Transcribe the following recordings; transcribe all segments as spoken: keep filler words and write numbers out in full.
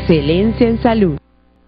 Excelencia en salud.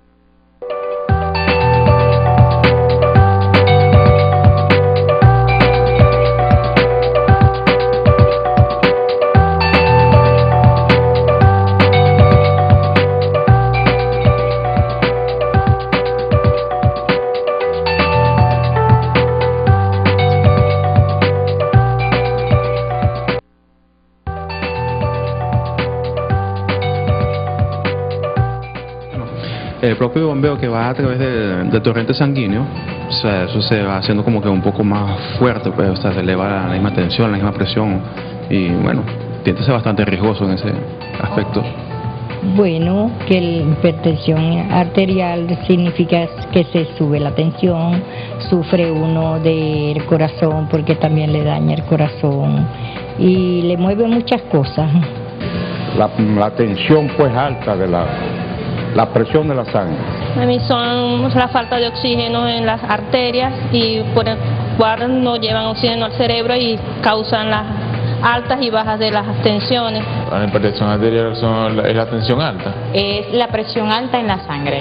El propio bombeo que va a través del, del torrente sanguíneo, o sea, eso se va haciendo como que un poco más fuerte, pues, o sea, se eleva la, la misma tensión, la misma presión, y bueno, tiende a ser bastante riesgoso en ese aspecto. Bueno, que la hipertensión arterial significa que se sube la tensión, sufre uno del corazón porque también le daña el corazón y le mueve muchas cosas. La, la tensión pues alta de la... la presión de la sangre. A mí son la falta de oxígeno en las arterias y por el cual no llevan oxígeno al cerebro y causan las altas y bajas de las tensiones. La hipertensión arterial son, es la tensión alta. Es la presión alta en la sangre.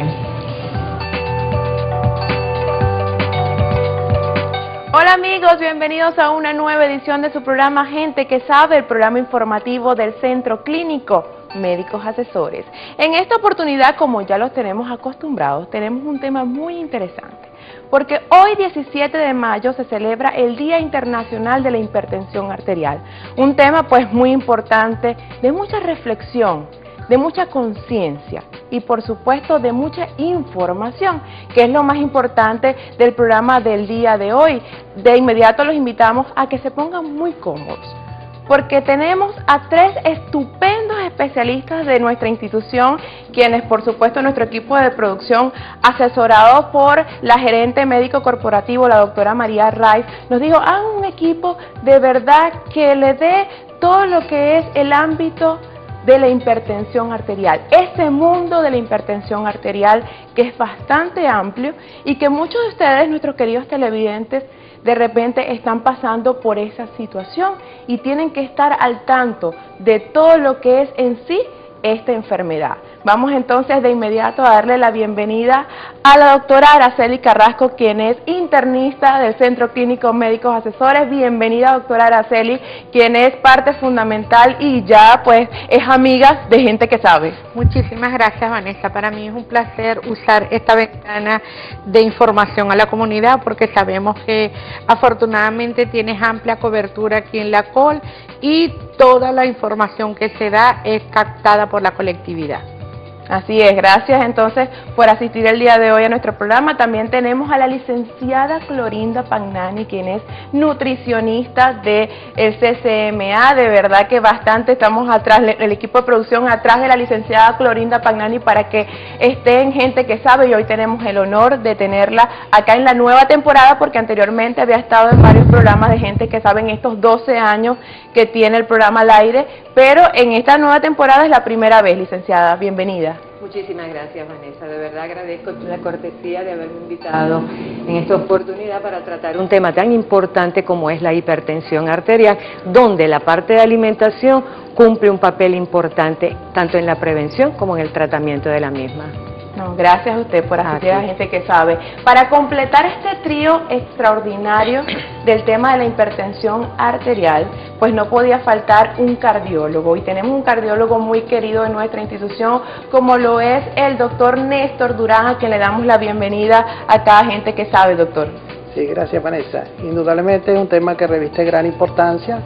Hola amigos, bienvenidos a una nueva edición de su programa Gente que Sabe, el programa informativo del Centro Clínico Médicos Asesores. En esta oportunidad, como ya los tenemos acostumbrados, tenemos un tema muy interesante, porque hoy diecisiete de mayo se celebra el Día Internacional de la Hipertensión Arterial, un tema pues muy importante, de mucha reflexión, de mucha conciencia y por supuesto de mucha información, que es lo más importante del programa del día de hoy. De inmediato los invitamos a que se pongan muy cómodos, porque tenemos a tres estupendos especialistas de nuestra institución, quienes por supuesto nuestro equipo de producción, asesorado por la gerente médico corporativo, la doctora María Raiz, nos dijo, hagan un equipo de verdad que le dé todo lo que es el ámbito de la hipertensión arterial, ese mundo de la hipertensión arterial que es bastante amplio y que muchos de ustedes, nuestros queridos televidentes, de repente están pasando por esa situación y tienen que estar al tanto de todo lo que es en sí esta enfermedad. Vamos entonces de inmediato a darle la bienvenida a la doctora Araceli Carrasco, quien es internista del Centro Clínico Médicos Asesores. Bienvenida, doctora Araceli, quien es parte fundamental y ya pues es amiga de Gente que Sabe. Muchísimas gracias, Vanessa. Para mí es un placer usar esta ventana de información a la comunidad, porque sabemos que afortunadamente tienes amplia cobertura aquí en la C O L y toda la información que se da es captada por la colectividad. Así es, gracias entonces por asistir el día de hoy a nuestro programa. También tenemos a la licenciada Clorinda Pagnani, quien es nutricionista del C C M A. De verdad que bastante estamos atrás, el equipo de producción atrás de la licenciada Clorinda Pagnani para que estén Gente que Sabe, y hoy tenemos el honor de tenerla acá en la nueva temporada, porque anteriormente había estado en varios programas de Gente que Sabe en estos doce años que tiene el programa al aire, pero en esta nueva temporada es la primera vez, licenciada. Bienvenida. Muchísimas gracias, Vanessa. De verdad agradezco la cortesía de haberme invitado en esta oportunidad para tratar un tema tan importante como es la hipertensión arterial, donde la parte de alimentación cumple un papel importante tanto en la prevención como en el tratamiento de la misma. No, gracias a usted por asistir a Gente que Sabe. Para completar este trío extraordinario del tema de la hipertensión arterial, pues no podía faltar un cardiólogo, y tenemos un cardiólogo muy querido en nuestra institución, como lo es el doctor Néstor Durán, a quien le damos la bienvenida a cada Gente que Sabe, doctor. Sí, gracias, Vanessa. Indudablemente es un tema que reviste gran importancia,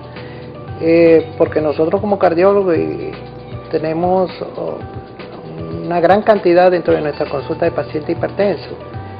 eh, porque nosotros como cardiólogos y tenemos oh, una gran cantidad dentro de nuestra consulta de pacientes hipertensos.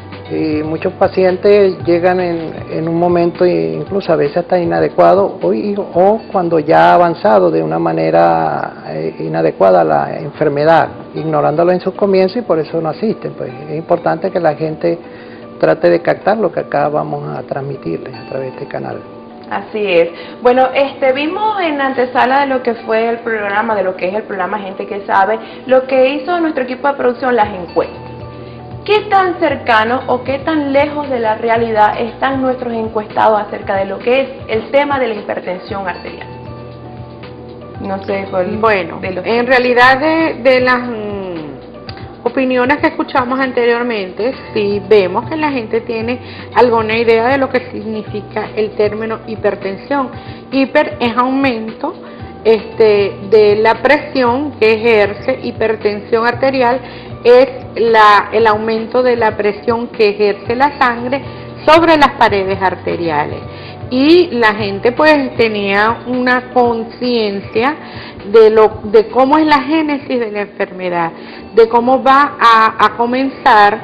Y muchos pacientes llegan en, en un momento incluso a veces hasta inadecuado o, o cuando ya ha avanzado de una manera eh, inadecuada la enfermedad, ignorándolo en sus comienzos, y por eso no asisten. Pues es importante que la gente trate de captar lo que acá vamos a transmitirles a través de este canal. Así es. Bueno, este vimos en la antesala de lo que fue el programa, de lo que es el programa Gente que Sabe, lo que hizo nuestro equipo de producción, las encuestas. ¿Qué tan cercano o qué tan lejos de la realidad están nuestros encuestados acerca de lo que es el tema de la hipertensión arterial? No sé, cuál bueno, de los... en realidad de, de las opiniones que escuchamos anteriormente, si vemos que la gente tiene alguna idea de lo que significa el término hipertensión. Hiper es aumento este, de la presión que ejerce, hipertensión arterial es la, el aumento de la presión que ejerce la sangre sobre las paredes arteriales. Y la gente pues tenía una conciencia de lo de cómo es la génesis de la enfermedad, de cómo va a, a comenzar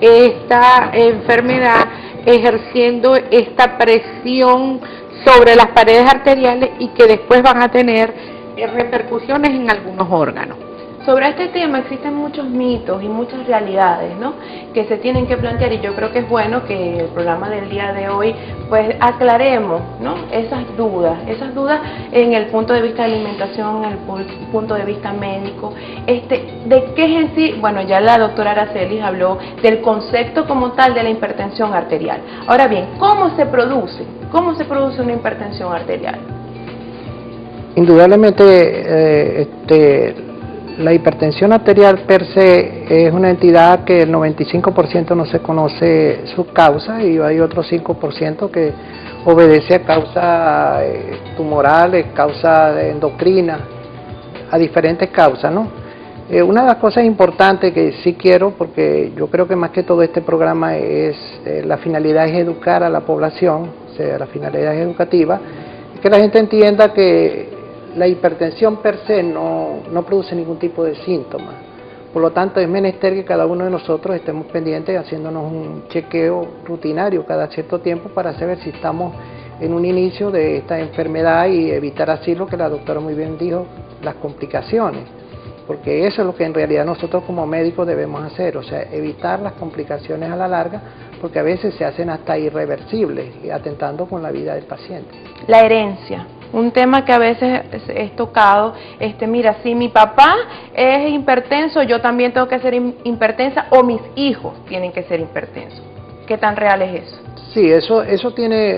esta enfermedad ejerciendo esta presión sobre las paredes arteriales y que después van a tener repercusiones en algunos órganos. Sobre este tema existen muchos mitos y muchas realidades, ¿no?, que se tienen que plantear, y yo creo que es bueno que el programa del día de hoy pues aclaremos, ¿no?, esas dudas, esas dudas en el punto de vista de alimentación, en el punto de vista médico, este, de qué es en sí. Bueno, ya la doctora Aracelis habló del concepto como tal de la hipertensión arterial. Ahora bien, ¿cómo se produce? ¿Cómo se produce una hipertensión arterial? Indudablemente, eh, este, la hipertensión arterial per se es una entidad que el noventa y cinco por ciento no se conoce su causa y hay otro cinco por ciento que obedece a causas eh, tumorales, causas endocrinas, a diferentes causas, ¿no? Eh, una de las cosas importantes que sí quiero, porque yo creo que más que todo este programa es, eh, la finalidad es educar a la población, o sea, la finalidad es educativa, es que la gente entienda que la hipertensión per se no, no produce ningún tipo de síntomas. Por lo tanto, es menester que cada uno de nosotros estemos pendientes haciéndonos un chequeo rutinario cada cierto tiempo para saber si estamos en un inicio de esta enfermedad y evitar así lo que la doctora muy bien dijo, las complicaciones. Porque eso es lo que en realidad nosotros como médicos debemos hacer, o sea, evitar las complicaciones a la larga, porque a veces se hacen hasta irreversibles, atentando con la vida del paciente. La herencia. Un tema que a veces es tocado, este, mira, si mi papá es hipertenso, yo también tengo que ser hipertensa, o mis hijos tienen que ser hipertensos. ¿Qué tan real es eso? Sí, eso, eso tiene,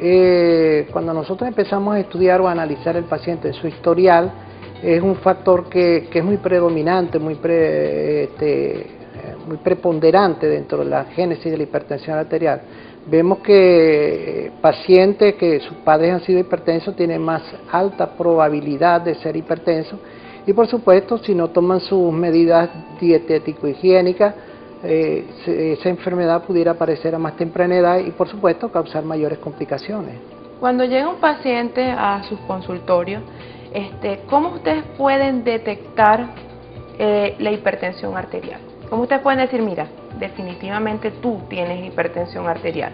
eh, cuando nosotros empezamos a estudiar o a analizar el paciente, su historial, es un factor que, que es muy predominante, muy, pre, este, muy preponderante dentro de la génesis de la hipertensión arterial. Vemos que pacientes que sus padres han sido hipertensos tienen más alta probabilidad de ser hipertensos y por supuesto si no toman sus medidas dietético-higiénicas, eh, esa enfermedad pudiera aparecer a más temprana edad y por supuesto causar mayores complicaciones. Cuando llega un paciente a sus consultorios, este, ¿cómo ustedes pueden detectar eh, la hipertensión arterial? ¿Cómo ustedes pueden decir, mira, definitivamente tú tienes hipertensión arterial?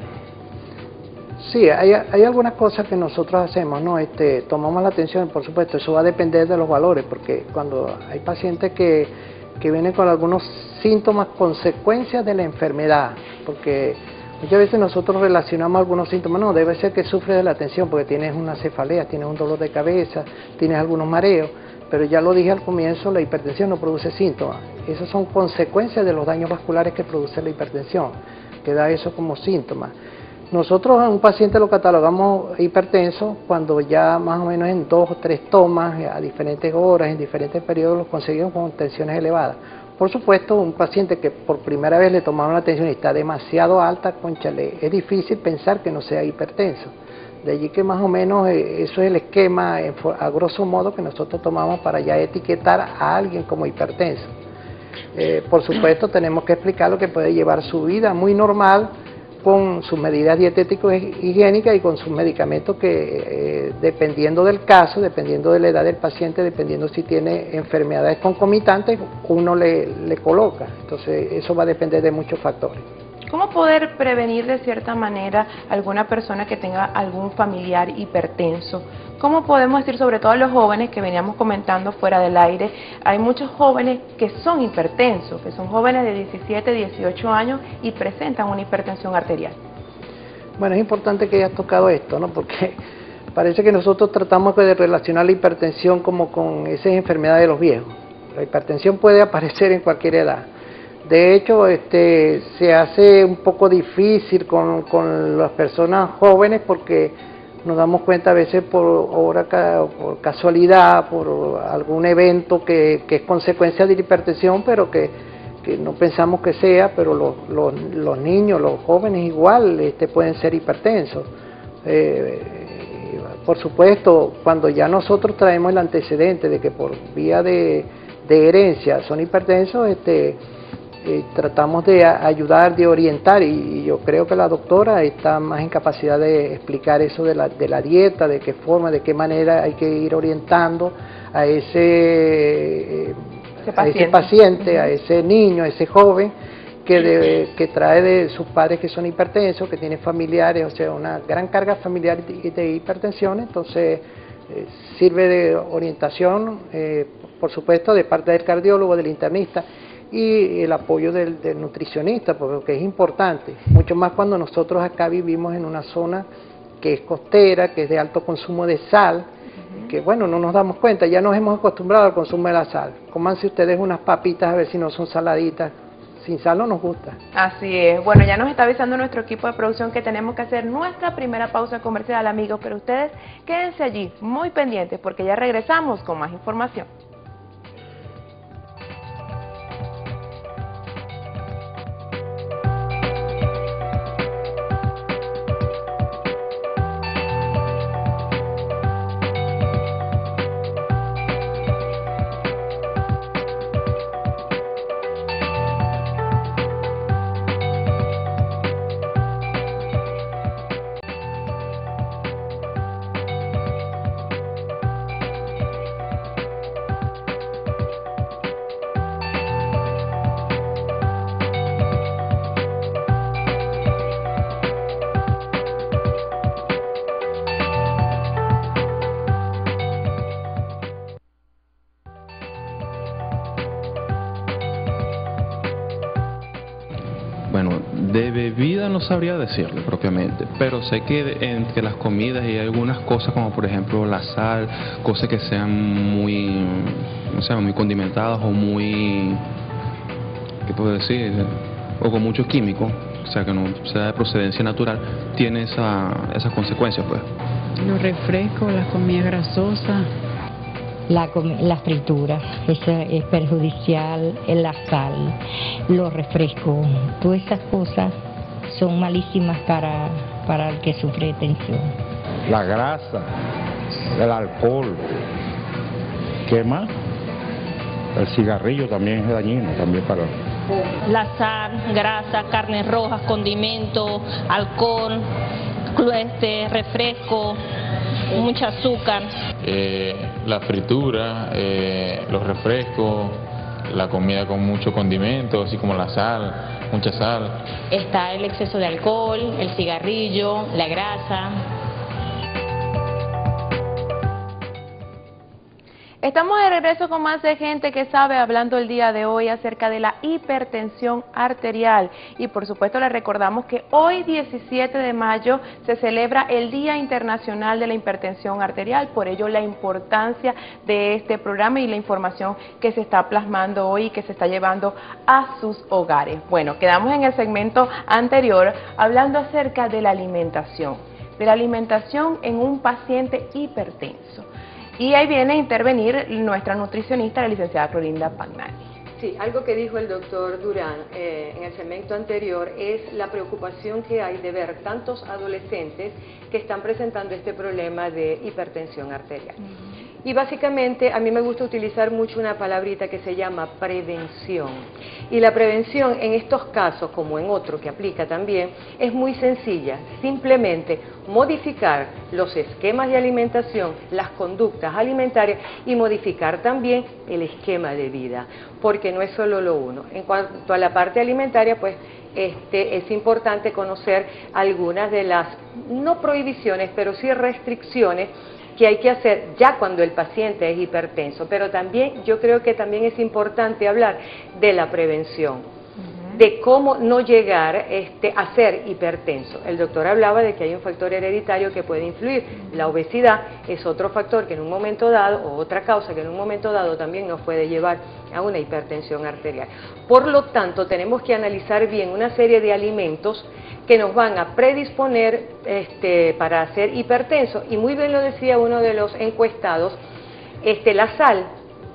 Sí, hay, hay algunas cosas que nosotros hacemos, ¿no? Este, tomamos la atención, por supuesto, eso va a depender de los valores, porque cuando hay pacientes que, que vienen con algunos síntomas, consecuencias de la enfermedad, porque muchas veces nosotros relacionamos algunos síntomas, no, debe ser que sufres de la tensión, porque tienes una cefalea, tienes un dolor de cabeza, tienes algunos mareos, pero ya lo dije al comienzo, la hipertensión no produce síntomas. Esas son consecuencias de los daños vasculares que produce la hipertensión, que da eso como síntoma. Nosotros a un paciente lo catalogamos hipertenso cuando ya más o menos en dos o tres tomas, a diferentes horas, en diferentes periodos, lo conseguimos con tensiones elevadas. Por supuesto, un paciente que por primera vez le tomaron la tensión y está demasiado alta, cónchale, es difícil pensar que no sea hipertenso. De allí que más o menos eh, eso es el esquema a grosso modo que nosotros tomamos para ya etiquetar a alguien como hipertenso. Eh, por supuesto tenemos que explicar lo que puede llevar su vida muy normal con sus medidas dietéticas higiénicas y con sus medicamentos que eh, dependiendo del caso, dependiendo de la edad del paciente, dependiendo si tiene enfermedades concomitantes, uno le, le coloca. Entonces eso va a depender de muchos factores. ¿Cómo poder prevenir de cierta manera a alguna persona que tenga algún familiar hipertenso? ¿Cómo podemos decir, sobre todo a los jóvenes que veníamos comentando fuera del aire? Hay muchos jóvenes que son hipertensos, que son jóvenes de diecisiete, dieciocho años y presentan una hipertensión arterial. Bueno, es importante que hayas tocado esto, ¿no? Porque parece que nosotros tratamos de relacionar la hipertensión como con esas enfermedades de los viejos. La hipertensión puede aparecer en cualquier edad. De hecho, este, se hace un poco difícil con, con las personas jóvenes porque nos damos cuenta a veces por hora, por casualidad, por algún evento que, que es consecuencia de la hipertensión, pero que, que no pensamos que sea, pero los, los, los niños, los jóvenes igual este, pueden ser hipertensos. Eh, por supuesto, cuando ya nosotros traemos el antecedente de que por vía de, de herencia son hipertensos, este, eh, tratamos de ayudar, de orientar, y yo creo que la doctora está más en capacidad de explicar eso de la, de la dieta, de qué forma, de qué manera hay que ir orientando a ese, eh, ese, a paciente. ese paciente, a ese niño, a ese joven que, de, que trae de sus padres que son hipertensos, que tiene familiares, o sea, una gran carga familiar de, de hipertensión. Entonces eh, sirve de orientación, eh, por supuesto, de parte del cardiólogo, del internista, y el apoyo del, del nutricionista, porque es importante, mucho más cuando nosotros acá vivimos en una zona que es costera, que es de alto consumo de sal, uh-huh. que bueno, no nos damos cuenta, ya nos hemos acostumbrado al consumo de la sal. Cómanse ustedes unas papitas a ver si no son saladitas, sin sal no nos gusta. Así es. Bueno, ya nos está avisando nuestro equipo de producción que tenemos que hacer nuestra primera pausa comercial, amigos, pero ustedes quédense allí muy pendientes porque ya regresamos con más información. Bueno, de bebida no sabría decirle propiamente, pero sé que entre las comidas hay algunas cosas como por ejemplo la sal, cosas que sean muy, no sé, muy condimentadas o muy, ¿qué puedo decir? O con mucho químico, o sea que no sea de procedencia natural, tiene esa, esas consecuencias pues. Los refrescos, las comidas grasosas. La, las frituras, eso es perjudicial, la sal, los refrescos, todas esas cosas son malísimas para, para el que sufre de tensión. La grasa, el alcohol, ¿qué más? El cigarrillo también es dañino, también para... La sal, grasa, carnes rojas, condimentos, alcohol, este, refresco, mucho azúcar. Eh, la fritura, eh, los refrescos, la comida con mucho condimento, así como la sal, mucha sal. Está el exceso de alcohol, el cigarrillo, la grasa. Estamos de regreso con más de Gente que Sabe, hablando el día de hoy acerca de la hipertensión arterial. Y por supuesto les recordamos que hoy diecisiete de mayo se celebra el Día Internacional de la Hipertensión Arterial, por ello la importancia de este programa y la información que se está plasmando hoy y que se está llevando a sus hogares. Bueno, quedamos en el segmento anterior hablando acerca de la alimentación, de la alimentación en un paciente hipertenso. Y ahí viene a intervenir nuestra nutricionista, la licenciada Clorinda Pagnani. Sí, algo que dijo el doctor Durán eh, en el segmento anterior es la preocupación que hay de ver tantos adolescentes que están presentando este problema de hipertensión arterial. Uh-huh. Y básicamente a mí me gusta utilizar mucho una palabrita que se llama prevención. Y la prevención en estos casos, como en otro que aplica también, es muy sencilla. Simplemente modificar los esquemas de alimentación, las conductas alimentarias y modificar también el esquema de vida, porque no es solo lo uno. En cuanto a la parte alimentaria, pues este, es importante conocer algunas de las, no prohibiciones, pero sí restricciones que hay que hacer ya cuando el paciente es hipertenso, pero también yo creo que también es importante hablar de la prevención, uh-huh. de cómo no llegar este, a ser hipertenso. El doctor hablaba de que hay un factor hereditario que puede influir, la obesidad es otro factor que en un momento dado, o otra causa que en un momento dado también nos puede llevar a una hipertensión arterial. Por lo tanto, tenemos que analizar bien una serie de alimentos que nos van a predisponer este, para ser hipertensos, y muy bien lo decía uno de los encuestados, este, la sal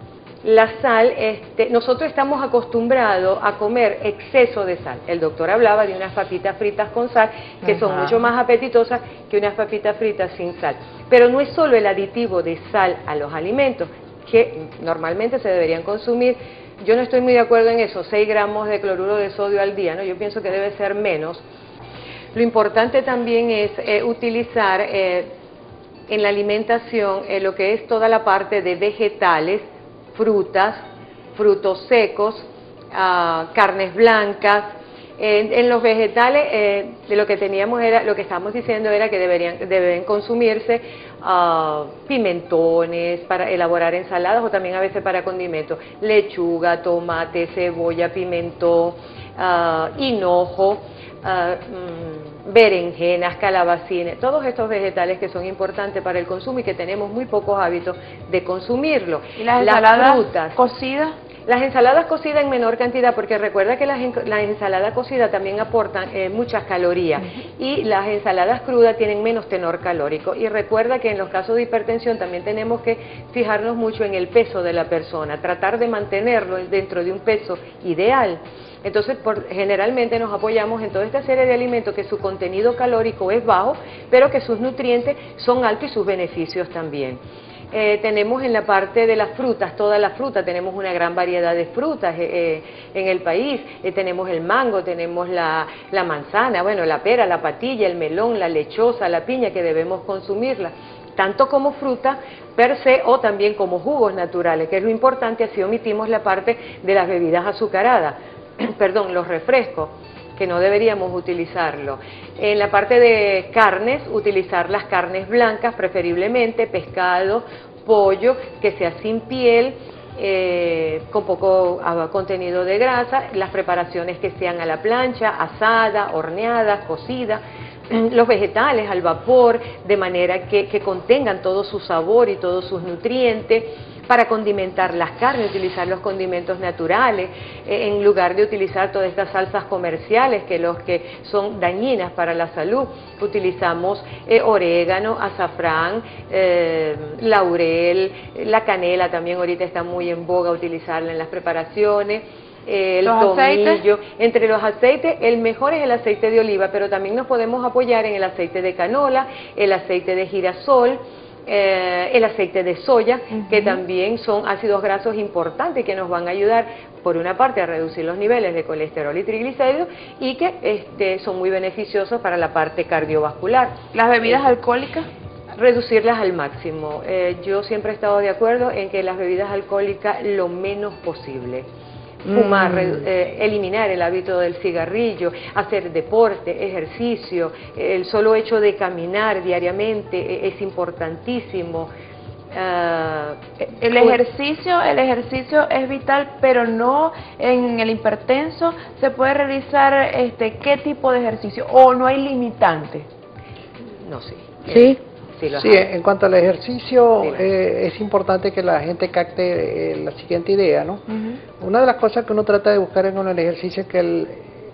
la sal, este, nosotros estamos acostumbrados a comer exceso de sal. El doctor hablaba de unas papitas fritas con sal, que Ajá. son mucho más apetitosas que unas papitas fritas sin sal. Pero no es solo el aditivo de sal a los alimentos, que normalmente se deberían consumir. Yo no estoy muy de acuerdo en eso, seis gramos de cloruro de sodio al día, ¿no? Yo pienso que debe ser menos. Lo importante también es eh, utilizar eh, en la alimentación eh, lo que es toda la parte de vegetales, frutas, frutos secos, uh, carnes blancas. En, en los vegetales, eh, de lo que teníamos era, lo que estábamos diciendo era que deberían, deben consumirse uh, pimentones para elaborar ensaladas o también a veces para condimentos, lechuga, tomate, cebolla, pimentón, uh, hinojo, uh, mm, berenjenas, calabacines, todos estos vegetales que son importantes para el consumo y que tenemos muy pocos hábitos de consumirlo. ¿Y las ensaladas las frutas cocidas? Las ensaladas cocidas en menor cantidad, porque recuerda que las, las ensaladas cocidas también aportan eh, muchas calorías uh-huh. y las ensaladas crudas tienen menos tenor calórico. Y recuerda que en los casos de hipertensión también tenemos que fijarnos mucho en el peso de la persona, tratar de mantenerlo dentro de un peso ideal. Entonces, por, generalmente nos apoyamos en toda esta serie de alimentos que su contenido calórico es bajo, pero que sus nutrientes son altos y sus beneficios también. Eh, tenemos en la parte de las frutas, todas las frutas, tenemos una gran variedad de frutas eh, eh, en el país, eh, tenemos el mango, tenemos la, la manzana, bueno, la pera, la patilla, el melón, la lechosa, la piña, que debemos consumirla, tanto como fruta per se o también como jugos naturales, que es lo importante, así omitimos la parte de las bebidas azucaradas, perdón, los refrescos, que no deberíamos utilizarlo. En la parte de carnes, utilizar las carnes blancas, preferiblemente pescado, pollo, que sea sin piel, eh, con poco uh, contenido de grasa, las preparaciones que sean a la plancha, asada, horneadas, cocidas, los vegetales al vapor, de manera que, que contengan todo su sabor y todos sus nutrientes. Para condimentar las carnes, utilizar los condimentos naturales, eh, en lugar de utilizar todas estas salsas comerciales, que los que son dañinas para la salud. Utilizamos eh, orégano, azafrán, eh, laurel, la canela también ahorita está muy en boga utilizarla en las preparaciones. Eh, el tomillo, aceites. Entre los aceites el mejor es el aceite de oliva, pero también nos podemos apoyar en el aceite de canola, el aceite de girasol, Eh, el aceite de soya, uh-huh. que también son ácidos grasos importantes que nos van a ayudar, por una parte, a reducir los niveles de colesterol y triglicéridos y que este, son muy beneficiosos para la parte cardiovascular. ¿Las bebidas eh, alcohólicas? Reducirlas al máximo. Eh, yo siempre he estado de acuerdo en que las bebidas alcohólicas lo menos posible. Fumar, mm. eh, eliminar el hábito del cigarrillo, hacer deporte, ejercicio, el solo hecho de caminar diariamente es importantísimo. Uh, el ejercicio, el ejercicio es vital, pero no en el hipertenso. ¿Se puede realizar este qué tipo de ejercicio o no hay limitante? No sé. Sí. Sí, sí, en cuanto al ejercicio, sí. eh, es importante que la gente capte eh, la siguiente idea, ¿no? Uh-huh. Una de las cosas que uno trata de buscar en el ejercicio es que el,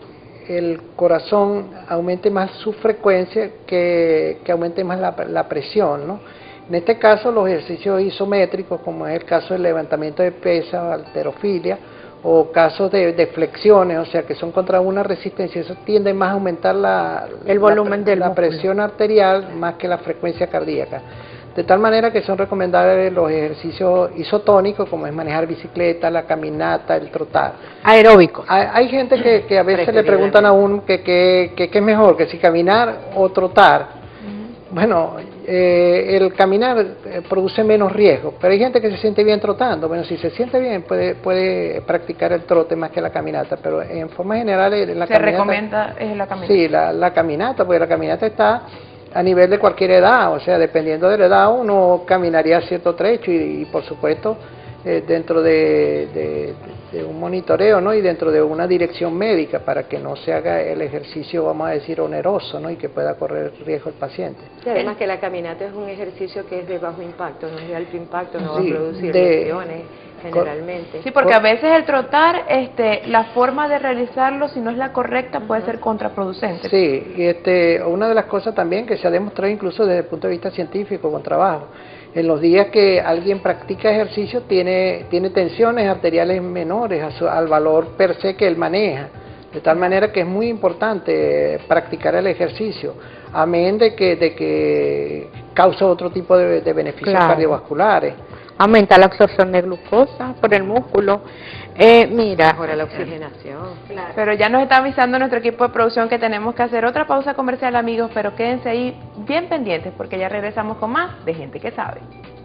el corazón aumente más su frecuencia, que, que aumente más la, la presión, ¿no? En este caso, los ejercicios isométricos, como es el caso del levantamiento de pesas, halterofilia, o casos de, de flexiones, o sea que son contra una resistencia, eso tiende más a aumentar la, el volumen la, del la presión arterial más que la frecuencia cardíaca. De tal manera que son recomendables los ejercicios isotónicos, como es manejar bicicleta, la caminata, el trotar. Aeróbicos. Hay, hay gente que, que a veces le preguntan a uno que qué que, que es mejor, que si caminar o trotar. Bueno, eh, el caminar eh, produce menos riesgo, pero hay gente que se siente bien trotando. Bueno, si se siente bien puede puede practicar el trote más que la caminata, pero en forma general la se caminata, recomienda es la caminata. Sí, la, la caminata, porque la caminata está a nivel de cualquier edad, o sea, dependiendo de la edad uno caminaría cierto trecho y, y por supuesto eh, dentro de, de, de un monitoreo, ¿no? Y dentro de una dirección médica para que no se haga el ejercicio, vamos a decir, oneroso, ¿no? Y que pueda correr riesgo el paciente. Y además que la caminata es un ejercicio que es de bajo impacto, no es de alto impacto, no sí, va a producir de, lesiones. generalmente. Sí, porque a veces el trotar, este, la forma de realizarlo, si no es la correcta, puede ser contraproducente. Sí, y este, una de las cosas también que se ha demostrado incluso desde el punto de vista científico con trabajo, en los días que alguien practica ejercicio tiene, tiene tensiones arteriales menores a su, al valor per se que él maneja, de tal manera que es muy importante practicar el ejercicio, amén de que, de que causa otro tipo de, de beneficios Claro. cardiovasculares. Aumenta la absorción de glucosa por el músculo. Eh, mira, Mejora la oxigenación. Claro. Pero ya nos está avisando nuestro equipo de producción que tenemos que hacer otra pausa comercial, amigos, pero quédense ahí bien pendientes porque ya regresamos con más de Gente que Sabe.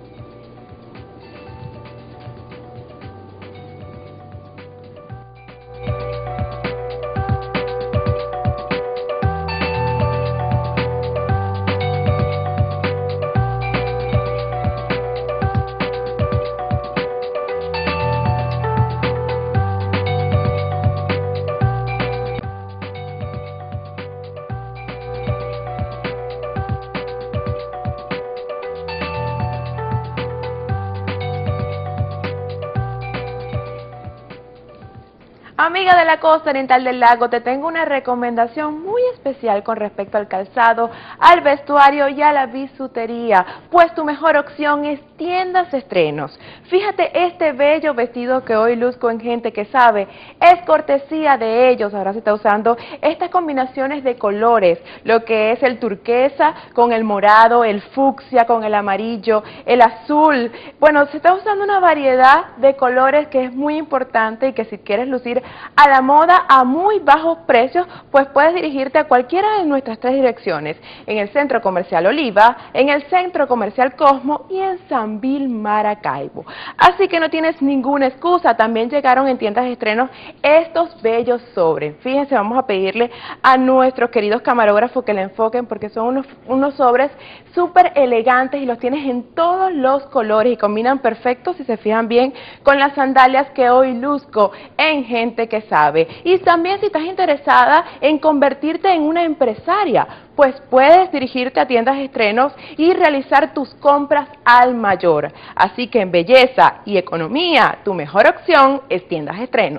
Amiga de la costa oriental del lago, te tengo una recomendación muy especial con respecto al calzado, al vestuario y a la bisutería, pues tu mejor opción es Tiendas Estrenos. Fíjate, este bello vestido que hoy luzco en Gente que Sabe es cortesía de ellos. Ahora se está usando estas combinaciones de colores, lo que es el turquesa con el morado, el fucsia con el amarillo, el azul. Bueno, se está usando una variedad de colores que es muy importante y que si quieres lucir a la moda a muy bajos precios, pues puedes dirigirte a cualquiera de nuestras tres direcciones, en el Centro Comercial Oliva, en el Centro Comercial Cosmo y en Sanvil, Maracaibo. Así que no tienes ninguna excusa. También llegaron en Tiendas Estrenos estos bellos sobres. Fíjense, vamos a pedirle a nuestros queridos camarógrafos que le enfoquen porque son unos, unos sobres súper elegantes y los tienes en todos los colores y combinan perfecto, si se fijan bien, con las sandalias que hoy luzco en Gente que Sabe. Y también si estás interesada en convertirte en una empresaria, pues puedes dirigirte a Tiendas Estrenos y realizar tus compras al mayor. Así que en belleza y economía, tu mejor opción es Tiendas Estrenos.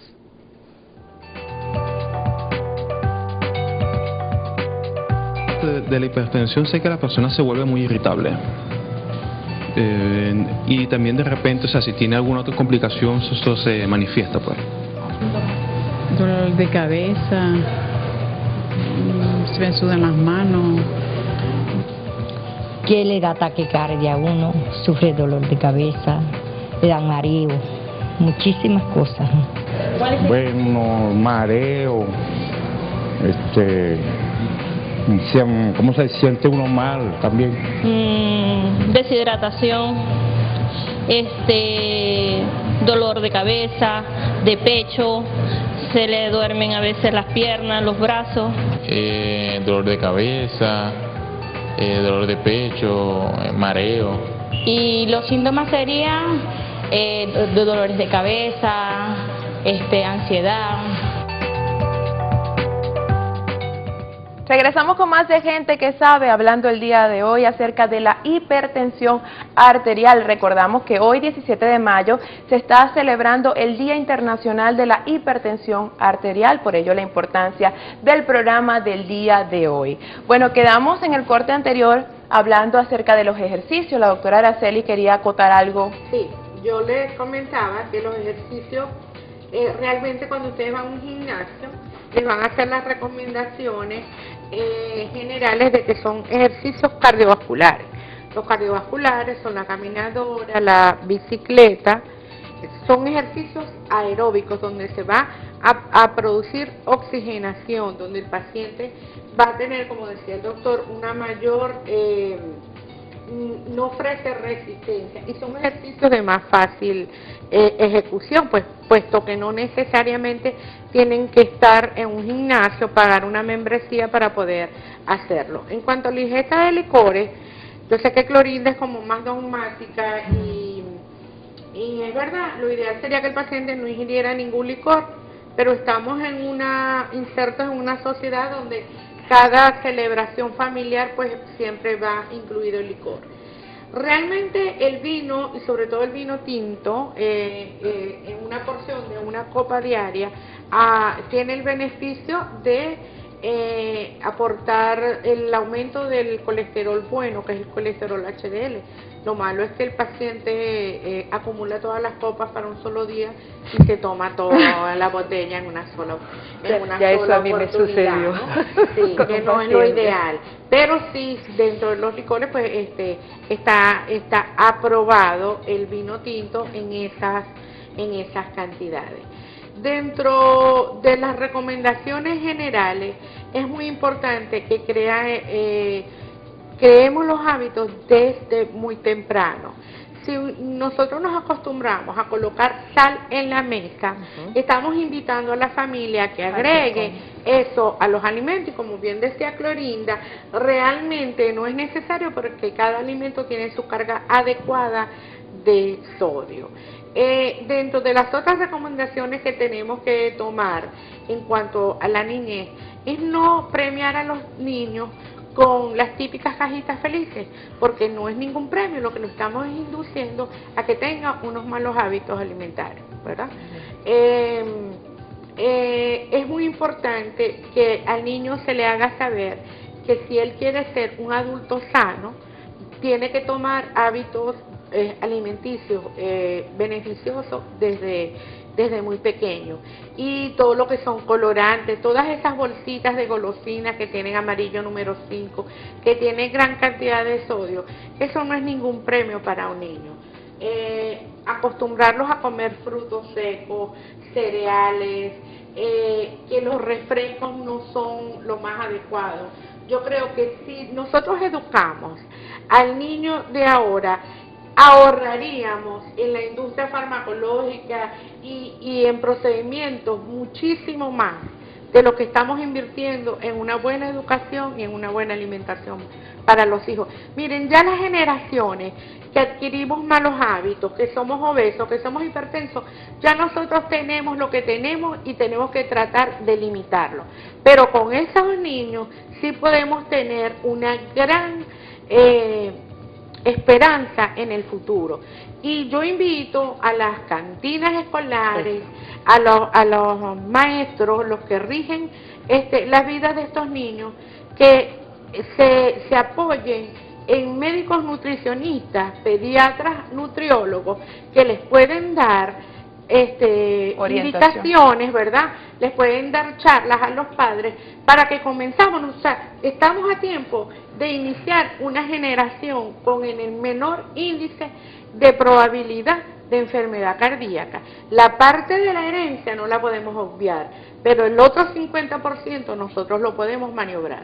De, de la hipertensión sé que la persona se vuelve muy irritable. Eh, y también de repente, o sea, si tiene alguna otra complicación, eso, eso se manifiesta, pues. Dolor de cabeza, se me sudan las manos. Que le da taquicardia a uno, sufre dolor de cabeza, le dan mareo, muchísimas cosas. Bueno, mareo, este, ¿cómo se siente uno mal también? Mm, deshidratación, este, dolor de cabeza, de pecho, se le duermen a veces las piernas, los brazos. Eh, dolor de cabeza, eh, dolor de pecho, eh, mareo. Y los síntomas serían eh, de dolores de cabeza, este, ansiedad. Regresamos con más de Gente que Sabe, hablando el día de hoy acerca de la hipertensión arterial. Recordamos que hoy, diecisiete de mayo, se está celebrando el Día Internacional de la Hipertensión Arterial, por ello la importancia del programa del día de hoy. Bueno, quedamos en el corte anterior hablando acerca de los ejercicios. La doctora Araceli quería acotar algo. Sí, yo les comentaba que los ejercicios, eh, realmente cuando ustedes van a un gimnasio, les van a hacer las recomendaciones eh, generales de que son ejercicios cardiovasculares. Los cardiovasculares son la caminadora, la bicicleta, son ejercicios aeróbicos donde se va a, a producir oxigenación, donde el paciente va a tener, como decía el doctor, una mayor, eh, no ofrece resistencia, y son ejercicios de más fácil eh, ejecución, pues puesto que no necesariamente tienen que estar en un gimnasio, pagar una membresía para poder hacerlo. En cuanto a la ingesta de licores, yo sé que Clorinda es como más dogmática y, y es verdad, lo ideal sería que el paciente no ingiriera ningún licor, pero estamos en una, insertos en una sociedad donde cada celebración familiar pues siempre va incluido el licor. Realmente el vino, y sobre todo el vino tinto, eh, eh, en una porción de una copa diaria, ah, tiene el beneficio de eh, aportar el aumento del colesterol bueno, que es el colesterol H D L. Lo malo es que el paciente eh, acumula todas las copas para un solo día y se toma toda la botella en una sola en una ya sola eso a mí me oportunidad, sucedió. ¿no? Sí, que no es lo ideal. Pero sí, dentro de los licores, pues este está está aprobado el vino tinto en esas en esas cantidades. Dentro de las recomendaciones generales, es muy importante que crea, eh, creemos los hábitos desde muy temprano. Si nosotros nos acostumbramos a colocar sal en la mesa, uh-huh. estamos invitando a la familia a que agregue eso a los alimentos, y como bien decía Clorinda, realmente no es necesario porque cada alimento tiene su carga adecuada de sodio. Eh, dentro de las otras recomendaciones que tenemos que tomar en cuanto a la niñez, es no premiar a los niños con las típicas cajitas felices, porque no es ningún premio, lo que lo estamos induciendo a que tengan unos malos hábitos alimentarios, ¿verdad? Uh-huh. eh, eh, es muy importante que al niño se le haga saber que si él quiere ser un adulto sano, tiene que tomar hábitos eh, alimenticios eh, beneficiosos desde desde muy pequeño, y todo lo que son colorantes, todas esas bolsitas de golosinas que tienen amarillo número cinco, que tienen gran cantidad de sodio, eso no es ningún premio para un niño. Eh, acostumbrarlos a comer frutos secos, cereales, eh, que los refrescos no son lo más adecuado. Yo creo que si nosotros educamos al niño de ahora, ahorraríamos en la industria farmacológica y, y en procedimientos muchísimo más de lo que estamos invirtiendo en una buena educación y en una buena alimentación para los hijos. Miren, ya las generaciones que adquirimos malos hábitos, que somos obesos, que somos hipertensos, ya nosotros tenemos lo que tenemos y tenemos que tratar de limitarlo. Pero con esos niños sí podemos tener una gran Eh, esperanza en el futuro. Y yo invito a las cantinas escolares, a los, a los maestros, los que rigen este, la vida de estos niños, que se, se apoyen en médicos nutricionistas, pediatras, nutriólogos, que les pueden dar este, indicaciones, ¿verdad? Les pueden dar charlas a los padres para que comenzamos, o sea, estamos a tiempo de iniciar una generación con el menor índice de probabilidad de enfermedad cardíaca. La parte de la herencia no la podemos obviar, pero el otro cincuenta por ciento nosotros lo podemos maniobrar.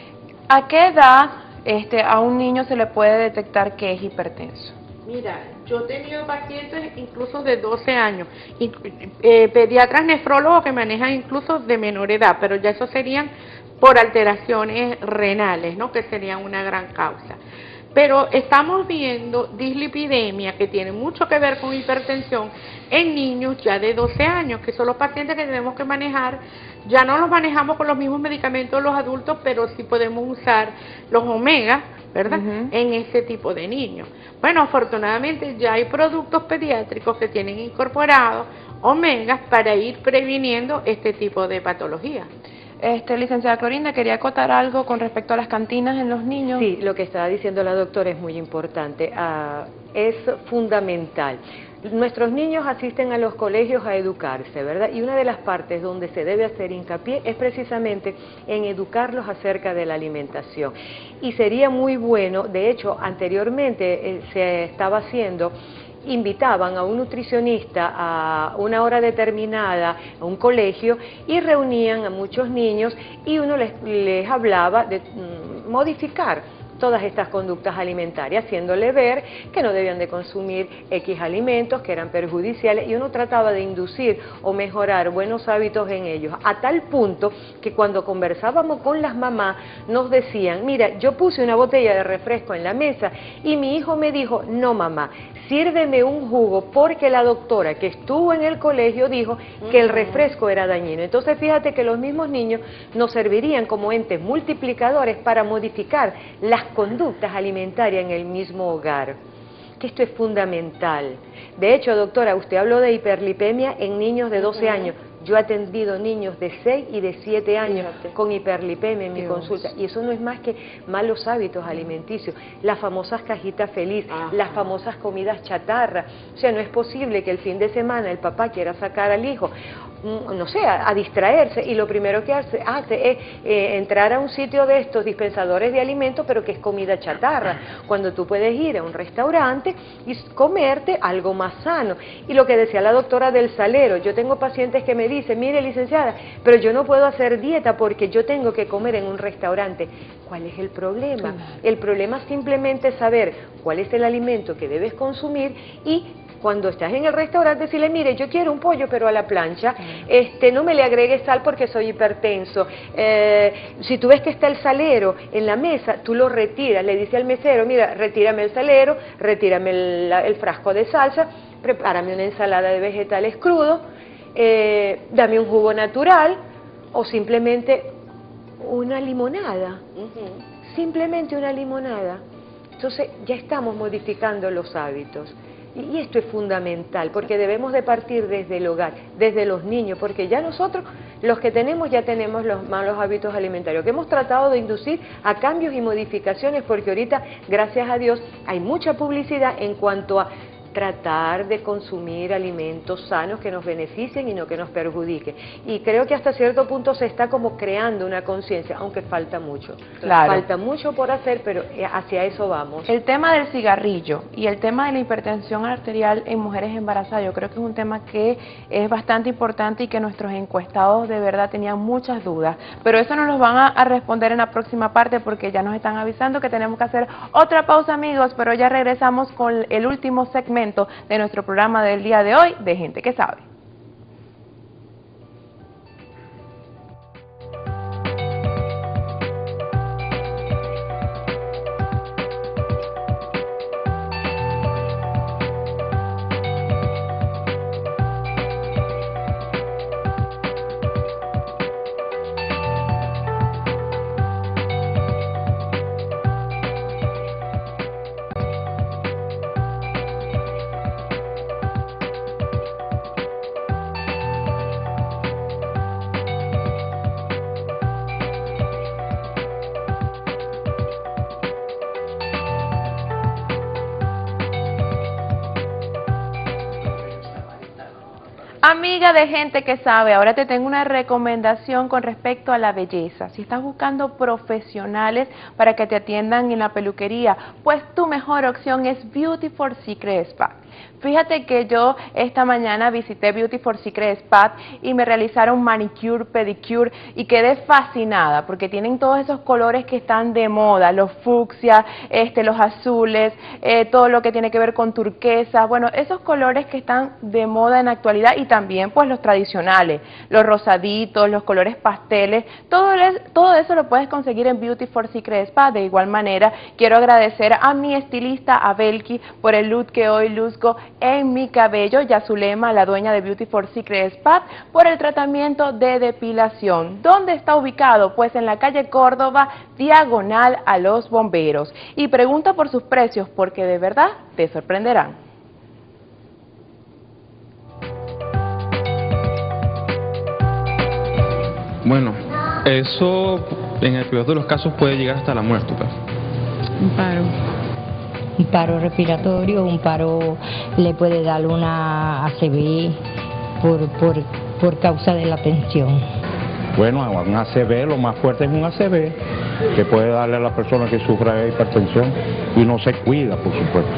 ¿A qué edad este, a un niño se le puede detectar que es hipertenso? Mira, yo he tenido pacientes incluso de doce años, y, eh, pediatras nefrólogos que manejan incluso de menor edad, pero ya eso serían por alteraciones renales, ¿no? Que serían una gran causa. Pero estamos viendo dislipidemia, que tiene mucho que ver con hipertensión, en niños ya de doce años, que son los pacientes que tenemos que manejar. Ya no los manejamos con los mismos medicamentos los adultos, pero sí podemos usar los omegas, ¿verdad? Uh-huh. En ese tipo de niños. Bueno, afortunadamente ya hay productos pediátricos que tienen incorporados omegas para ir previniendo este tipo de patologías. Este, licenciada Clorinda, quería acotar algo con respecto a las cantinas en los niños. Sí, lo que estaba diciendo la doctora es muy importante, uh, es fundamental. Nuestros niños asisten a los colegios a educarse, ¿verdad? Y una de las partes donde se debe hacer hincapié es precisamente en educarlos acerca de la alimentación. Y sería muy bueno, de hecho, anteriormente eh, se estaba haciendo, invitaban a un nutricionista a una hora determinada a un colegio y reunían a muchos niños y uno les, les hablaba de mm, modificar todas estas conductas alimentarias, haciéndole ver que no debían de consumir X alimentos, que eran perjudiciales, y uno trataba de inducir o mejorar buenos hábitos en ellos, a tal punto que cuando conversábamos con las mamás nos decían, mira, yo puse una botella de refresco en la mesa y mi hijo me dijo, no mamá, sírveme un jugo porque la doctora que estuvo en el colegio dijo que el refresco era dañino. Entonces fíjate que los mismos niños nos servirían como entes multiplicadores para modificar las conductas alimentarias en el mismo hogar, que esto es fundamental. De hecho, doctora, usted habló de hiperlipemia en niños de doce años. Yo he atendido niños de seis y de siete años Fíjate. con hiperlipemia en mi Dios. consulta, y eso no es más que malos hábitos alimenticios, las famosas cajitas feliz, Ajá. las famosas comidas chatarra. O sea, no es posible que el fin de semana el papá quiera sacar al hijo, no sé, a, a distraerse, y lo primero que hace, hace es eh, entrar a un sitio de estos dispensadores de alimentos, pero que es comida chatarra, cuando tú puedes ir a un restaurante y comerte algo más sano. Y lo que decía la doctora del salero, yo tengo pacientes que me dicen, mire licenciada, pero yo no puedo hacer dieta porque yo tengo que comer en un restaurante. ¿Cuál es el problema? El problema es simplemente saber cuál es el alimento que debes consumir, y cuando estás en el restaurante decirle, mire, yo quiero un pollo pero a la plancha, este, no me le agregues sal porque soy hipertenso. Eh, si tú ves que está el salero en la mesa, tú lo retiras, le dices al mesero, mira, retírame el salero, retírame el, el frasco de salsa, prepárame una ensalada de vegetales crudos, eh, dame un jugo natural, o simplemente una limonada, uh-huh. simplemente una limonada. Entonces ya estamos modificando los hábitos. Y esto es fundamental, porque debemos de partir desde el hogar, desde los niños, porque ya nosotros, los que tenemos, ya tenemos los malos hábitos alimentarios, que hemos tratado de inducir a cambios y modificaciones, porque ahorita, gracias a Dios, hay mucha publicidad en cuanto a tratar de consumir alimentos sanos que nos beneficien y no que nos perjudiquen. Y creo que hasta cierto punto se está como creando una conciencia, aunque falta mucho. Claro. Falta mucho por hacer, pero hacia eso vamos. El tema del cigarrillo y el tema de la hipertensión arterial en mujeres embarazadas, yo creo que es un tema que es bastante importante y que nuestros encuestados de verdad tenían muchas dudas. Pero eso nos lo van a, a responder en la próxima parte, porque ya nos están avisando que tenemos que hacer otra pausa, amigos, pero ya regresamos con el último segmento de nuestro programa del día de hoy, de Gente que Sabe. Amiga de Gente que Sabe, ahora te tengo una recomendación con respecto a la belleza. Si estás buscando profesionales para que te atiendan en la peluquería, pues tu mejor opción es Beauty for Secret Spa. Fíjate que yo esta mañana visité Beauty for Secret Spa y me realizaron manicure, pedicure, y quedé fascinada porque tienen todos esos colores que están de moda, los fucsia, este, los azules, eh, todo lo que tiene que ver con turquesa, bueno, esos colores que están de moda en la actualidad, y también pues los tradicionales, los rosaditos, los colores pasteles, todo, el, todo eso lo puedes conseguir en Beauty for Secret Spa. De igual manera, quiero agradecer a mi estilista, a Belki, por el look que hoy luzco en mi cabello, y a Zulema, la dueña de Beauty for Secret Spa, por el tratamiento de depilación. ¿Dónde está ubicado? Pues en la calle Córdoba, diagonal a Los Bomberos. Y pregunta por sus precios, porque de verdad te sorprenderán. Bueno, eso en el peor de los casos puede llegar hasta la muerte, pues. Un paro. Un paro respiratorio, un paro le puede dar una A C V por, por, por causa de la tensión. Bueno, un A C V, lo más fuerte es un A C V, que puede darle a la persona que sufre de hipertensión y no se cuida, por supuesto.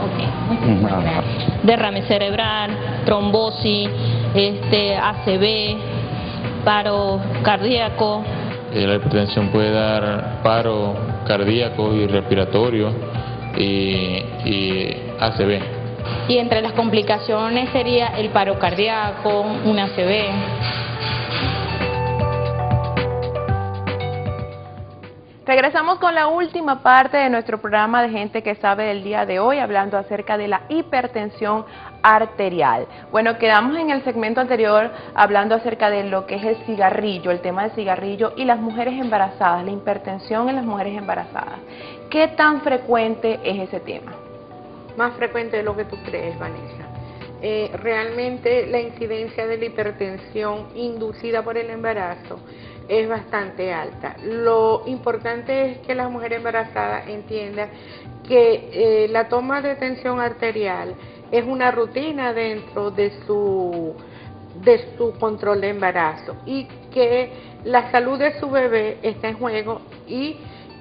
Okay. Derrame cerebral, trombosis, este, A C V, paro cardíaco. Eh, la hipertensión puede dar paro cardíaco y respiratorio y, y A C V. Y entre las complicaciones sería el paro cardíaco, un A C V. Regresamos con la última parte de nuestro programa de Gente que Sabe del día de hoy, hablando acerca de la hipertensión arterial. Bueno, quedamos en el segmento anterior hablando acerca de lo que es el cigarrillo, el tema del cigarrillo y las mujeres embarazadas, la hipertensión en las mujeres embarazadas. ¿Qué tan frecuente es ese tema? Más frecuente de lo que tú crees, Vanessa. Eh, realmente la incidencia de la hipertensión inducida por el embarazo es bastante alta. Lo importante es que la mujer embarazada entienda que eh, la toma de tensión arterial es una rutina dentro de su, de su control de embarazo y que la salud de su bebé está en juego y,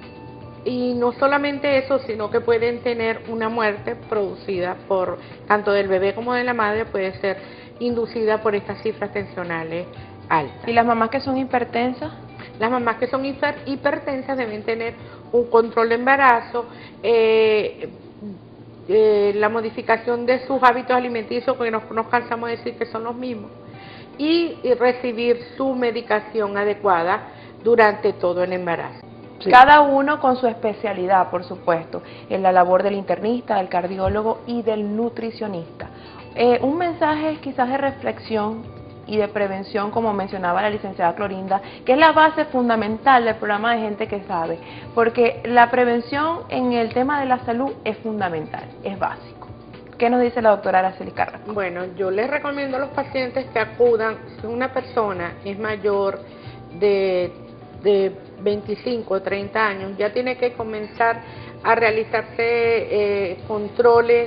y no solamente eso, sino que pueden tener una muerte producida por tanto del bebé como de la madre, puede ser inducida por estas cifras tensionales altas. ¿Y las mamás que son hipertensas? Las mamás que son hiper, hipertensas deben tener un control de embarazo, eh, eh, la modificación de sus hábitos alimenticios, porque nos, nos cansamos de decir que son los mismos, y, y recibir su medicación adecuada durante todo el embarazo. Sí. Cada uno con su especialidad, por supuesto, en la labor del internista, del cardiólogo y del nutricionista. Eh, un mensaje quizás de reflexión y de prevención, como mencionaba la licenciada Clorinda, que es la base fundamental del programa de Gente que Sabe, porque la prevención en el tema de la salud es fundamental, es básico. ¿Qué nos dice la doctora Araceli Carrasco? Bueno, yo les recomiendo a los pacientes que acudan, si una persona es mayor de, de veinticinco o treinta años, ya tiene que comenzar a realizarse eh, controles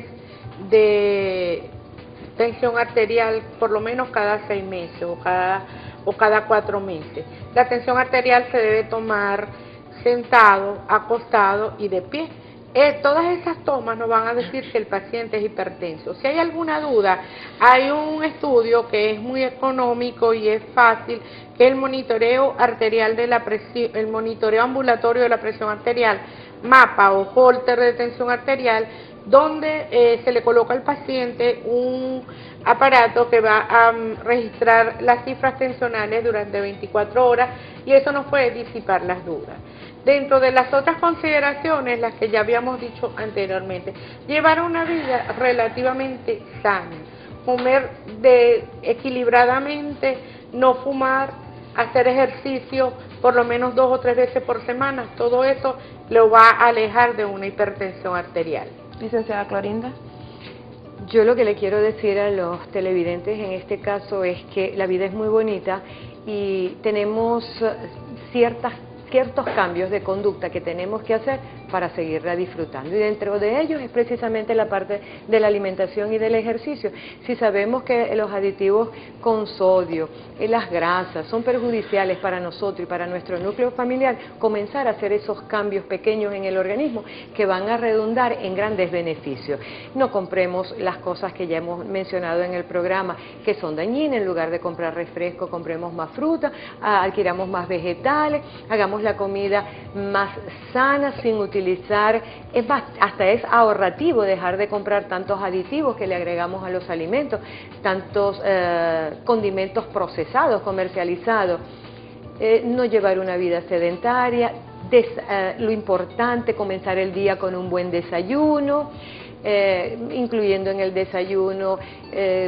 de tensión arterial por lo menos cada seis meses o cada, o cada cuatro meses. La tensión arterial se debe tomar sentado, acostado y de pie. Eh, todas esas tomas nos van a decir si el paciente es hipertenso. Si hay alguna duda, hay un estudio que es muy económico y es fácil, que es el monitoreo arterial de la presión, el monitoreo ambulatorio de la presión arterial, mapa o holter de tensión arterial, donde eh, se le coloca al paciente un aparato que va a um, registrar las cifras tensionales durante veinticuatro horas y eso nos puede disipar las dudas. Dentro de las otras consideraciones, las que ya habíamos dicho anteriormente, llevar una vida relativamente sana, comer de, equilibradamente, no fumar, hacer ejercicio por lo menos dos o tres veces por semana, todo eso lo va a alejar de una hipertensión arterial. Licenciada Clorinda. Yo lo que le quiero decir a los televidentes en este caso es que la vida es muy bonita y tenemos ciertas, ciertos cambios de conducta que tenemos que hacer para seguirla disfrutando y dentro de ellos es precisamente la parte de la alimentación y del ejercicio. Si sabemos que los aditivos con sodio, las grasas son perjudiciales para nosotros y para nuestro núcleo familiar, comenzar a hacer esos cambios pequeños en el organismo que van a redundar en grandes beneficios. No compremos las cosas que ya hemos mencionado en el programa que son dañinas, en lugar de comprar refresco compremos más fruta, adquiramos más vegetales, hagamos la comida más sana sin utilizar utilizar, es más, hasta es ahorrativo dejar de comprar tantos aditivos que le agregamos a los alimentos, tantos eh, condimentos procesados, comercializados, eh, no llevar una vida sedentaria, des, eh, lo importante, comenzar el día con un buen desayuno, eh, incluyendo en el desayuno eh,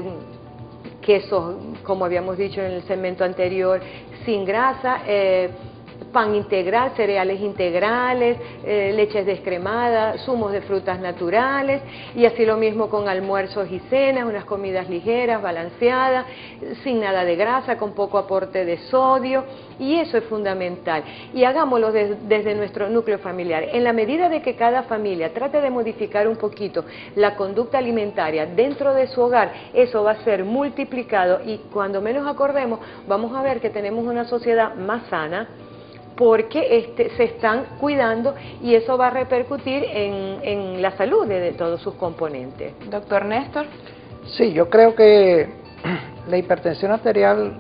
quesos, como habíamos dicho en el segmento anterior, sin grasa, eh, pan integral, cereales integrales, eh, leches descremadas, zumos de frutas naturales y así lo mismo con almuerzos y cenas, unas comidas ligeras, balanceadas, sin nada de grasa, con poco aporte de sodio y eso es fundamental. Y hagámoslo de, desde nuestro núcleo familiar. En la medida de que cada familia trate de modificar un poquito la conducta alimentaria dentro de su hogar, eso va a ser multiplicado y cuando menos acordemos vamos a ver que tenemos una sociedad más sana, porque este, se están cuidando y eso va a repercutir en, en la salud de, de todos sus componentes. Doctor Néstor. Sí, yo creo que la hipertensión arterial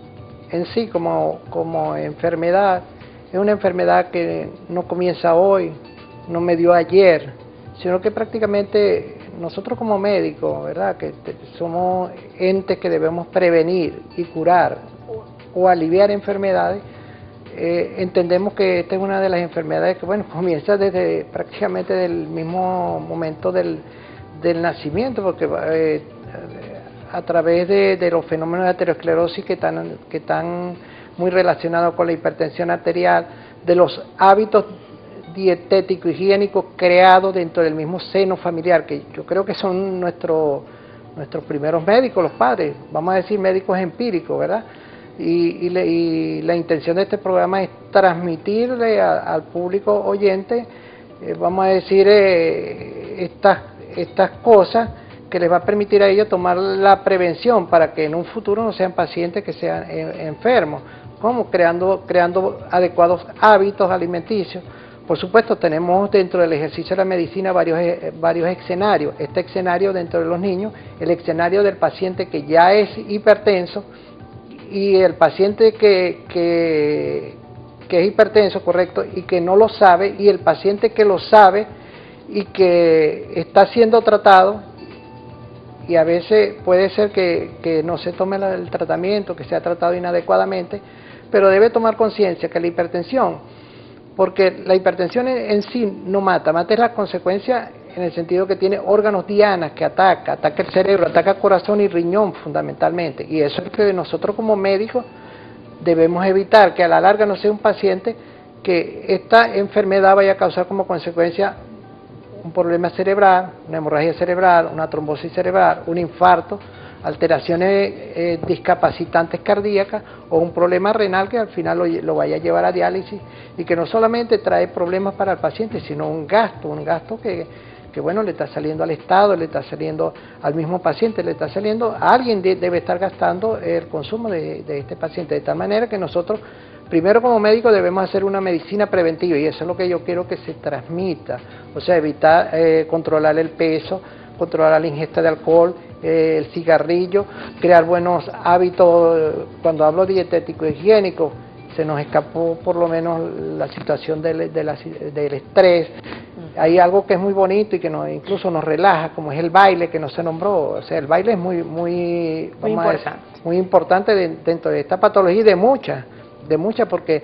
en sí como, como enfermedad es una enfermedad que no comienza hoy, no me dio ayer, sino que prácticamente nosotros como médicos, ¿verdad?, que somos entes que debemos prevenir y curar o, o aliviar enfermedades, eh, entendemos que esta es una de las enfermedades que, bueno, comienza desde prácticamente del mismo momento del, del nacimiento, porque eh, a través de, de los fenómenos de aterosclerosis que están, que están muy relacionados con la hipertensión arterial, de los hábitos dietéticos y higiénicos creados dentro del mismo seno familiar, que yo creo que son nuestros nuestros primeros médicos, los padres, vamos a decir médicos empíricos, ¿verdad? Y, y, le, y la intención de este programa es transmitirle a, al público oyente, eh, vamos a decir, eh, estas, estas cosas que les va a permitir a ellos tomar la prevención para que en un futuro no sean pacientes que sean eh, enfermos, como creando, creando adecuados hábitos alimenticios. Por supuesto, tenemos dentro del ejercicio de la medicina varios, eh, varios escenarios. Este escenario dentro de los niños, el escenario del paciente que ya es hipertenso y el paciente que, que, que es hipertenso, correcto, y que no lo sabe, y el paciente que lo sabe y que está siendo tratado, y a veces puede ser que, que no se tome el tratamiento, que sea tratado inadecuadamente, pero debe tomar conciencia que la hipertensión, porque la hipertensión en sí no mata, mata es la consecuencia en el sentido que tiene órganos dianas que ataca, ataca el cerebro, ataca el corazón y riñón fundamentalmente, y eso es que nosotros como médicos debemos evitar, que a la larga no sea un paciente que esta enfermedad vaya a causar como consecuencia un problema cerebral, una hemorragia cerebral, una trombosis cerebral, un infarto, alteraciones eh, discapacitantes cardíacas o un problema renal que al final lo, lo vaya a llevar a diálisis y que no solamente trae problemas para el paciente, sino un gasto, un gasto que, que bueno, le está saliendo al Estado, le está saliendo al mismo paciente, le está saliendo, a alguien de, debe estar gastando el consumo de, de este paciente, de tal manera que nosotros, primero como médicos debemos hacer una medicina preventiva y eso es lo que yo quiero que se transmita, o sea, evitar, eh, controlar el peso, controlar la ingesta de alcohol, eh, el cigarrillo, crear buenos hábitos, cuando hablo dietético y higiénico, se nos escapó por lo menos la situación del, de la, del estrés, hay algo que es muy bonito y que nos, incluso nos relaja, como es el baile que no se nombró, o sea, el baile es muy, muy, muy importante, decir, muy importante de, dentro de esta patología y de muchas, de muchas porque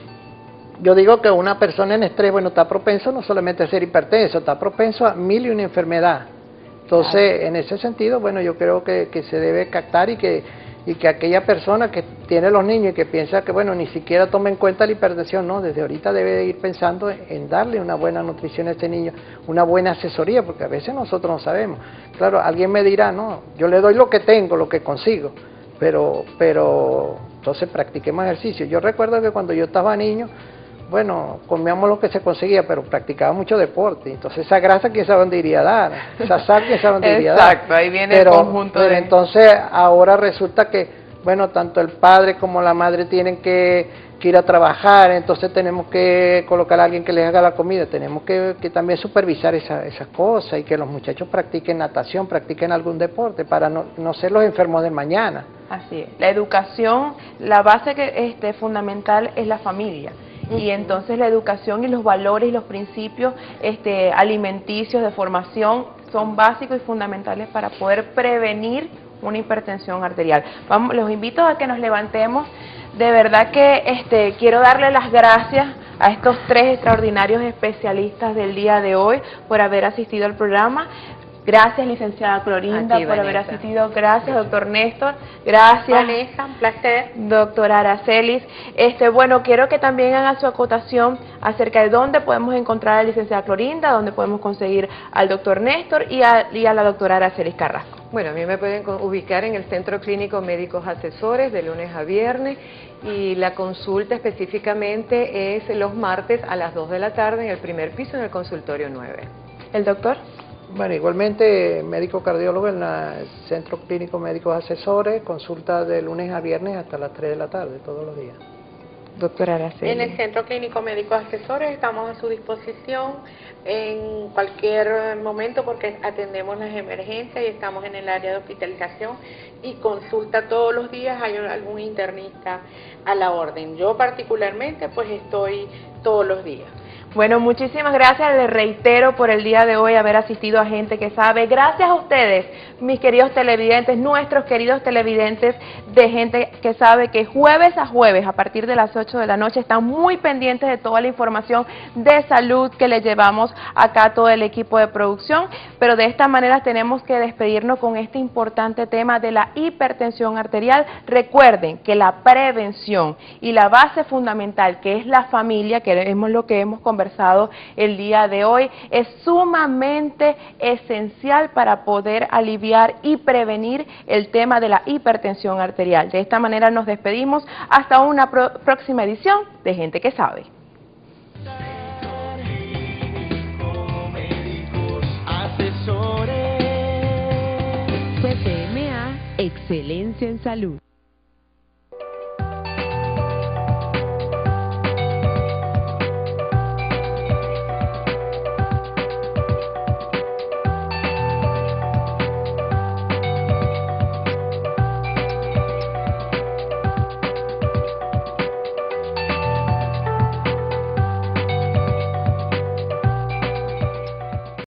yo digo que una persona en estrés, bueno, está propenso no solamente a ser hipertenso, está propenso a mil y una enfermedad. Entonces, claro, en ese sentido, bueno, yo creo que, que se debe captar y que, y que aquella persona que tiene los niños y que piensa que, bueno, ni siquiera toma en cuenta la hipertensión, no, desde ahorita debe ir pensando en darle una buena nutrición a este niño, una buena asesoría, porque a veces nosotros no sabemos. Claro, alguien me dirá, no, yo le doy lo que tengo, lo que consigo, pero, pero entonces practiquemos ejercicio. Yo recuerdo que cuando yo estaba niño, bueno, comíamos lo que se conseguía, pero practicaba mucho deporte, entonces esa grasa quién sabe dónde iría a dar, esa sal quién sabe dónde iría a dar. Exacto, ahí viene pero, el conjunto pero de... entonces ahora resulta que, bueno, tanto el padre como la madre tienen que, que ir a trabajar, entonces tenemos que colocar a alguien que les haga la comida, tenemos que, que también supervisar esa, esas cosas y que los muchachos practiquen natación, practiquen algún deporte para no, no ser los enfermos de mañana. Así es, la educación, la base que este, fundamental es la familia. Y entonces la educación y los valores y los principios este, alimenticios de formación son básicos y fundamentales para poder prevenir una hipertensión arterial. Vamos, los invito a que nos levantemos. De verdad que este, quiero darle las gracias a estos tres extraordinarios especialistas del día de hoy por haber asistido al programa. Gracias, licenciada Clorinda, por haber asistido. Gracias, doctor Néstor. Gracias. Vanessa, un placer. Doctora Aracelis. Este, bueno, quiero que también haga su acotación acerca de dónde podemos encontrar a la licenciada Clorinda, dónde podemos conseguir al doctor Néstor y a, y a la doctora Aracelis Carrasco. Bueno, a mí me pueden ubicar en el Centro Clínico Médicos Asesores de lunes a viernes y la consulta específicamente es los martes a las dos de la tarde en el primer piso en el consultorio nueve. ¿El doctor? Bueno, igualmente médico cardiólogo en el Centro Clínico Médicos Asesores, consulta de lunes a viernes hasta las tres de la tarde, todos los días. Doctora Araceli. En el Centro Clínico Médicos Asesores estamos a su disposición en cualquier momento porque atendemos las emergencias y estamos en el área de hospitalización y consulta todos los días, hay algún internista a la orden. Yo particularmente pues estoy todos los días. Bueno, muchísimas gracias, les reitero por el día de hoy haber asistido a Gente que Sabe. Gracias a ustedes, mis queridos televidentes, nuestros queridos televidentes de Gente que Sabe, que jueves a jueves, a partir de las ocho de la noche, están muy pendientes de toda la información de salud que les llevamos acá a todo el equipo de producción. Pero de esta manera tenemos que despedirnos con este importante tema de la hipertensión arterial. Recuerden que la prevención y la base fundamental, que es la familia, que es lo que hemos conversado el día de hoy, es sumamente esencial para poder aliviar y prevenir el tema de la hipertensión arterial. De esta manera nos despedimos hasta una pro- próxima edición de Gente que Sabe. C P M A, excelencia en salud.